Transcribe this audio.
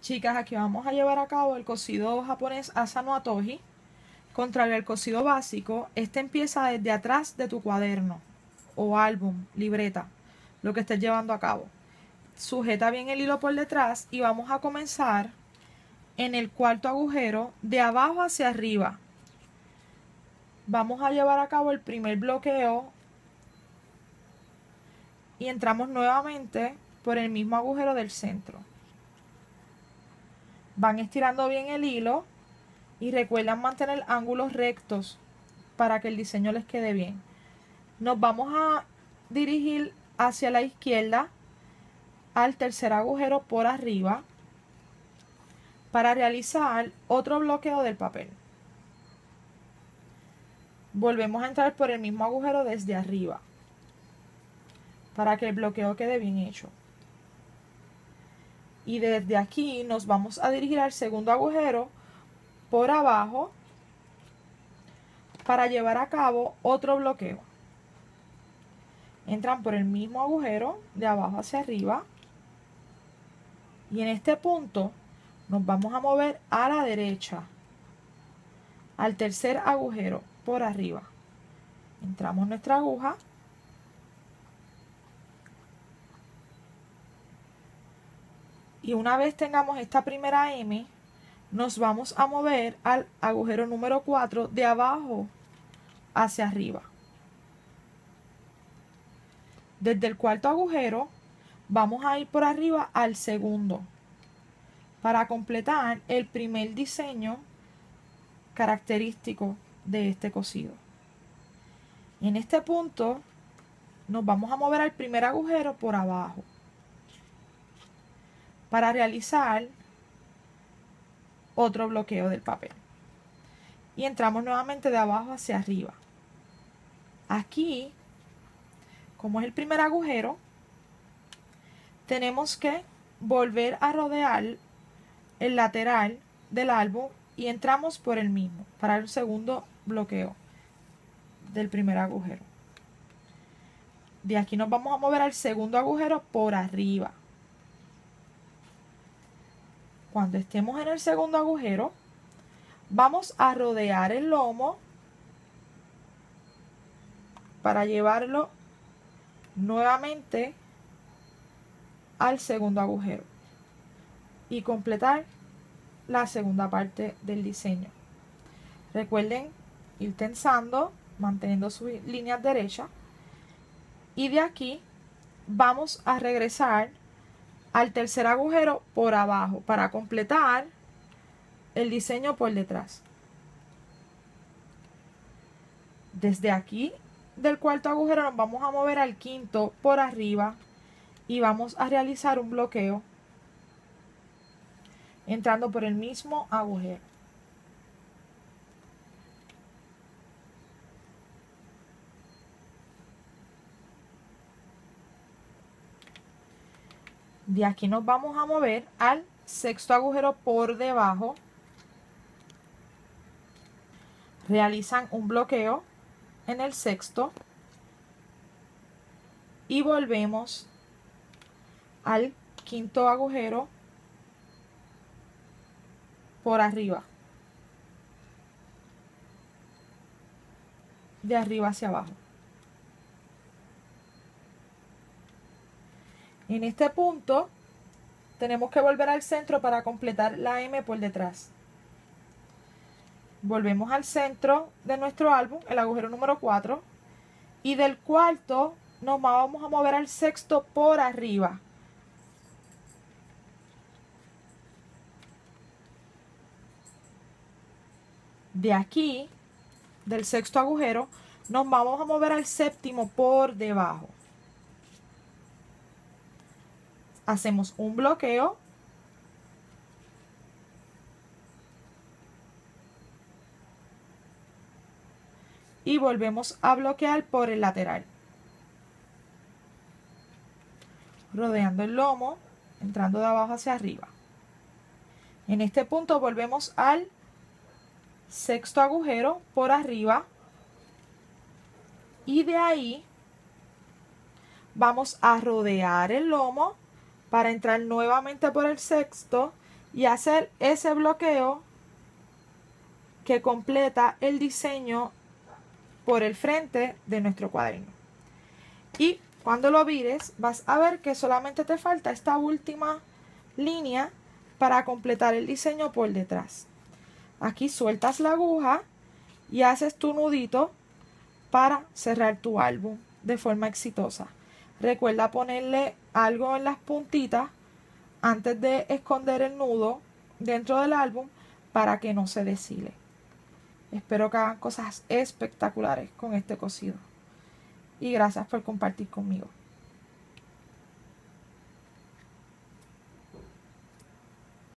Chicas, aquí vamos a llevar a cabo el cosido japonés Asa no Atoji. Contrario al cosido básico, este empieza desde atrás de tu cuaderno o álbum, libreta, lo que estés llevando a cabo. Sujeta bien el hilo por detrás y vamos a comenzar en el cuarto agujero de abajo hacia arriba. Vamos a llevar a cabo el primer bloqueo y entramos nuevamente por el mismo agujero del centro. Van estirando bien el hilo y recuerdan mantener ángulos rectos para que el diseño les quede bien. Nos vamos a dirigir hacia la izquierda al tercer agujero por arriba para realizar otro bloqueo del papel. Volvemos a entrar por el mismo agujero desde arriba para que el bloqueo quede bien hecho. Y desde aquí nos vamos a dirigir al segundo agujero por abajo para llevar a cabo otro bloqueo. Entran por el mismo agujero de abajo hacia arriba y en este punto nos vamos a mover a la derecha al tercer agujero por arriba. Entramos nuestra aguja y una vez tengamos esta primera M, nos vamos a mover al agujero número 4 de abajo hacia arriba. Desde el cuarto agujero vamos a ir por arriba al segundo para completar el primer diseño característico de este cosido. En este punto nos vamos a mover al primer agujero por abajo para realizar otro bloqueo del papel y entramos nuevamente de abajo hacia arriba. Aquí, como es el primer agujero, tenemos que volver a rodear el lateral del álbum y entramos por el mismo para el segundo bloqueo del primer agujero. De aquí nos vamos a mover al segundo agujero por arriba. Cuando estemos en el segundo agujero, vamos a rodear el lomo para llevarlo nuevamente al segundo agujero y completar la segunda parte del diseño. Recuerden ir tensando, manteniendo sus líneas derechas, y de aquí vamos a regresar al tercer agujero por abajo para completar el diseño por detrás. Desde aquí del cuarto agujero nos vamos a mover al quinto por arriba y vamos a realizar un bloqueo entrando por el mismo agujero. De aquí nos vamos a mover al sexto agujero por debajo. Realizan un bloqueo en el sexto y volvemos al quinto agujero por arriba, de arriba hacia abajo. En este punto tenemos que volver al centro para completar la M por detrás. Volvemos al centro de nuestro álbum, el agujero número 4, y del cuarto nos vamos a mover al sexto por arriba. De aquí, del sexto agujero, nos vamos a mover al séptimo por debajo. Hacemos un bloqueo y volvemos a bloquear por el lateral, rodeando el lomo, entrando de abajo hacia arriba. En este punto volvemos al sexto agujero por arriba y de ahí vamos a rodear el lomo para entrar nuevamente por el sexto y hacer ese bloqueo que completa el diseño por el frente de nuestro cuaderno. Y cuando lo vires vas a ver que solamente te falta esta última línea para completar el diseño por detrás. Aquí sueltas la aguja y haces tu nudito para cerrar tu álbum de forma exitosa. Recuerda ponerle algo en las puntitas antes de esconder el nudo dentro del álbum para que no se deshile. Espero que hagan cosas espectaculares con este cosido. Y gracias por compartir conmigo.